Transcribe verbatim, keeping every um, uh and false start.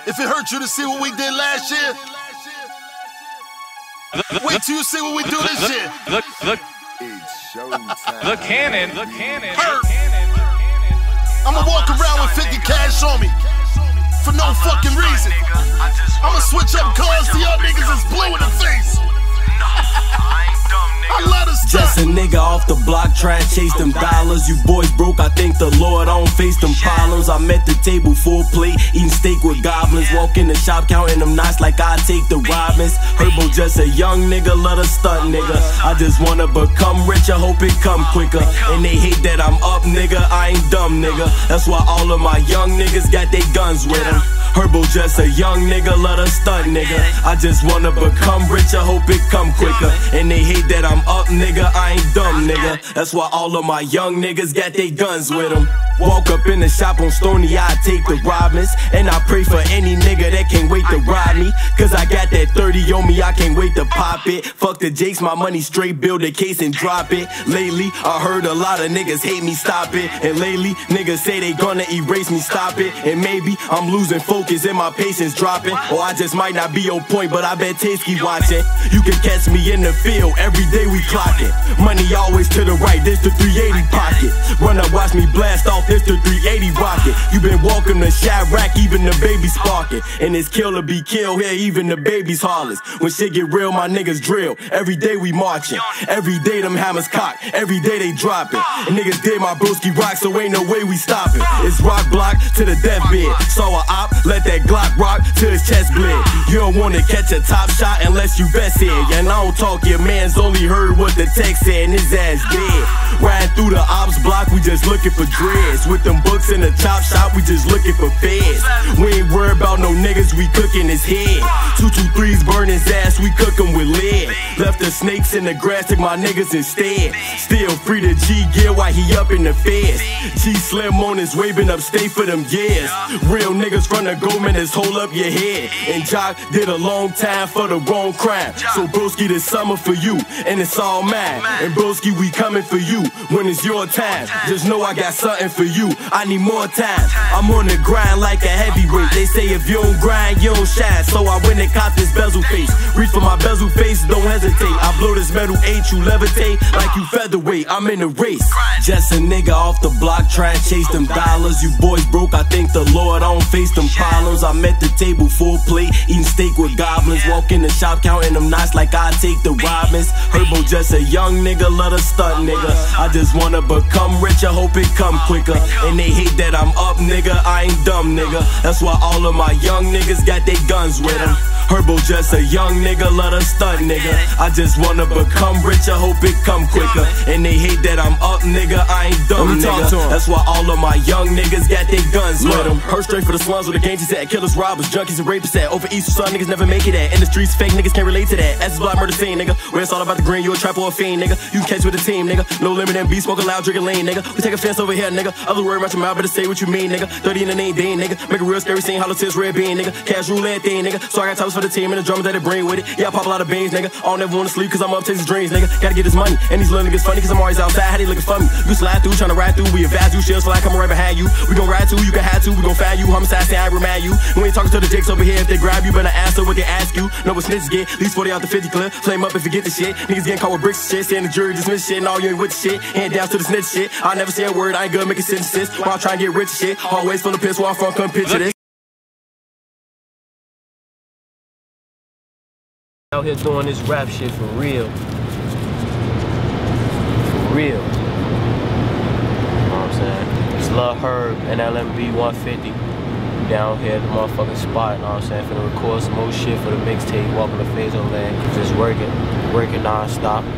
If it hurt you to see what we did last year, wait till you see what we do this year. The, the, the cannon, the cannon, Hurt. I'ma walk around with fifty cash on me for no fucking reason. I'ma switch up cars to y'all niggas that's blue in the face. I love this stuff. Just a nigga off the block trying to chase them dollars. You boys broke, I thank the Lord I don't face them problems. I'm at the table full plate, eating steak with goblins. Walk in the shop counting them knots like I take the Robins. Herbo just a young nigga, love a stunt nigga. I just wanna become rich, I hope it come quicker. And they hate that I'm up nigga, I ain't dumb nigga. That's why all of my young niggas got their guns with them. Herbo just a young nigga, love a stunt nigga. I just wanna become rich, I hope it come quicker. And they hate that I'm up nigga, I ain't dumb nigga. That's why all of my young niggas got their guns with them. Walk up in the shop on Stony, I take the Robins. And I pray for any nigga that can't wait to ride me. Cause I got that thirty on me, I can't wait to pop it. Fuck the Jakes, my money straight, build a case and drop it. Lately, I heard a lot of niggas hate me, stop it. And lately, niggas say they gonna erase me, stop it. And maybe I'm losing focus and my patience dropping. Or I just might not be on point, but I bet Tasky watching. You can catch me in the field, every day we clocking. Money always to the right, this the three eighty pocket. Run up, watch me blast off, this the three eighty rocket. You been walking the Chirac, even the baby sparking. And it's kill or be killed here, even the baby's harless. When shit get real, my niggas drill. Every day we marching, every day them hammers cock, every day they dropping. And niggas did my broski rock, so ain't no way we stopping. It's rock block to the deathbed. Saw a op, let that Glock rock till his chest bled. You don't wanna catch a top shot unless you best here. And I don't talk, your man's only heard what the text said and his ass dead. Riding through the ops block, we just looking for dreads. With them books in the chop shop, we just looking for feds. We ain't worried about no niggas, we cooking his head. Two two threes burn his ass, we cook him with lead. Left the snakes in the grass, took my niggas instead. Still free to G gear while he up in the feds. G Slim on his way, been upstate for them years. Real niggas from the Goldman is hold up your head. And Jock did a long time for the wrong crime. So broski this summer for you, and it's all mine. And broski we coming for you when it's your time. Just know I got something for you, I need more time. I'm on the grind like a heavyweight. They say if you don't grind, you don't shine. So I went and caught this bezel face. Reach for my bezel face, don't hesitate. I blow this metal eight, you levitate like you featherweight. I'm in the race. Just a nigga off the block trying to chase them dollars. You boys broke, I thank the Lord I don't face them problems. I'm at the table full plate, eating steak with goblins. Walk in the shop counting them knots like I take the Robins. Herbo just a young nigga, love a stunt nigga. I just wanna become rich, I hope it come quicker. And they hate that I'm up nigga, I ain't dumb nigga. That's why all of my young niggas got their guns with them. Herbo just a young nigga, love a stunt nigga. I just wanna become rich, I hope it come quicker. And they hate that I'm up nigga, I ain't dumb nigga. That's why all of my young niggas got their guns with them. Heard straight for the slums where the gangs is at. Killers, robbers, junkies, and rapists at. Over east, some niggas never make it at. In the streets, fake niggas can't relate to that. As block murder scene, nigga. Where it's all about the green, you a trap or a fiend, nigga. You can catch with a team, nigga. No limit and beat, smoke a loud, drink a lean, nigga. We take offense over here, nigga. Other word about your mouth, better say what you mean, nigga. thirty in the name, Dean, nigga. Make a real scary scene, hollow tips, red bean, nigga. Cash roulette thing, nigga. So I got tops for the team and the drums that they bring with it. Yeah, I pop a lot of beans, nigga. I don't ever wanna sleep cause I'm up chasing dreams, nigga. Gotta get this money, and these little niggas funny cause I'm always outside. How they looking for me? You slide through, tryna ride through. We advise you, shells fly coming right behind you. We gon' ride too, you can have to. We gon' find you. Homicide, say I remind you. We ain't talking to the Jakes over here. If they grab you, better answer what they ask you. Know what snitches get. At least forty out the fifty clip. Flame up if you get the shit. Niggas getting caught with bricks and shit. Saying the jury dismiss shit and all you ain't with the shit. Hand down to the snitch shit. I never say a word. I ain't good making sentences. While I'm trying to get rich and shit. Always full of piss where I'm from. Come picture this. Out here doing this rap shit for real. For real. You know what I'm saying? It's Lil Herb and L M B one fifty. Down here at the motherfucking spot, you know what I'm saying? Finna record some more shit for the mixtape, walking the phase on land. Just working, working non-stop.